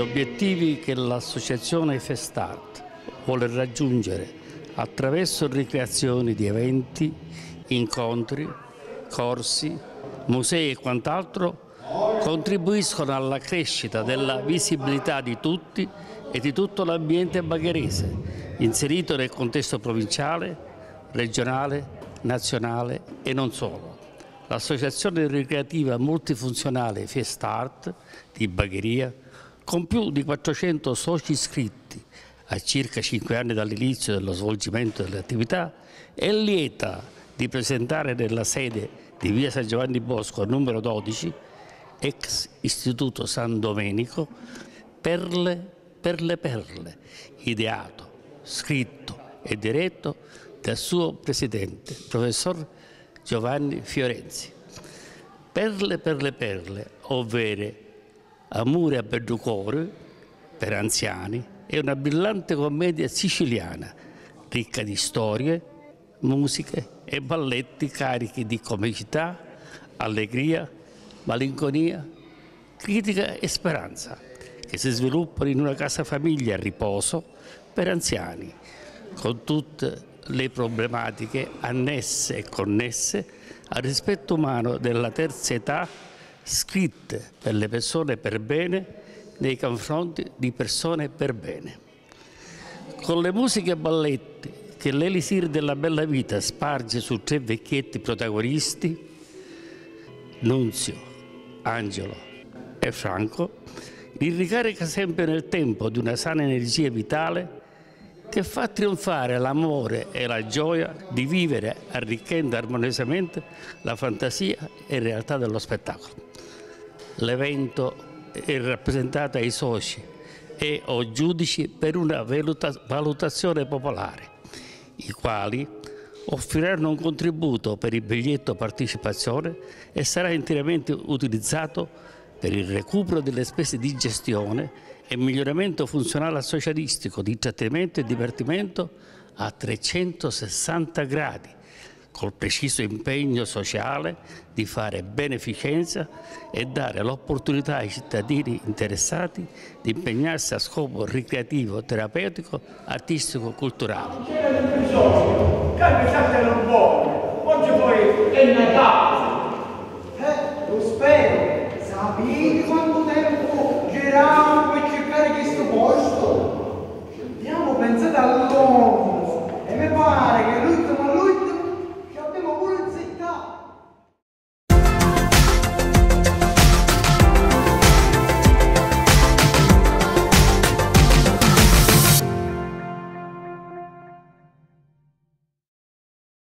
obiettivi che l'associazione Festart vuole raggiungere attraverso ricreazioni di eventi, incontri, corsi, musei e quant'altro contribuiscono alla crescita della visibilità di tutti e di tutto l'ambiente bagherese, inserito nel contesto provinciale, regionale, nazionale e non solo. L'associazione ricreativa multifunzionale Festart di Bagheria, con più di 400 soci iscritti a circa 5 anni dall'inizio dello svolgimento delle attività, è lieta di presentare nella sede di via San Giovanni Bosco numero 12, ex Istituto San Domenico, Perle per le Perle, ideato, scritto e diretto dal suo presidente, professor Giovanni Fiorenzi. Perle per le Perle, ovvero Amore a bello cuore per anziani, è una brillante commedia siciliana, ricca di storie, musiche e balletti carichi di comicità, allegria, malinconia, critica e speranza, che si sviluppano in una casa famiglia a riposo per anziani, con tutte le problematiche annesse e connesse al rispetto umano della terza età, scritte per le persone per bene nei confronti di persone per bene. Con le musiche e balletti che l'elisir della bella vita sparge su 3 vecchietti protagonisti, Nunzio, Angelo e Franco, li ricarica sempre nel tempo di una sana energia vitale che fa trionfare l'amore e la gioia di vivere, arricchendo armoniosamente la fantasia e realtà dello spettacolo. L'evento è rappresentato ai soci e o giudici per una valutazione popolare, i quali offriranno un contributo per il biglietto partecipazione e sarà interamente utilizzato per il recupero delle spese di gestione e miglioramento funzionale associatistico, di intrattenimento e divertimento a 360 gradi, col preciso impegno sociale di fare beneficenza e dare l'opportunità ai cittadini interessati di impegnarsi a scopo ricreativo, terapeutico, artistico, culturale. Oggi poi è Natale. Lo spero. Sapete quanto tempo giriamo per cercare questo posto? Abbiamo pensato a lungo e mi pare che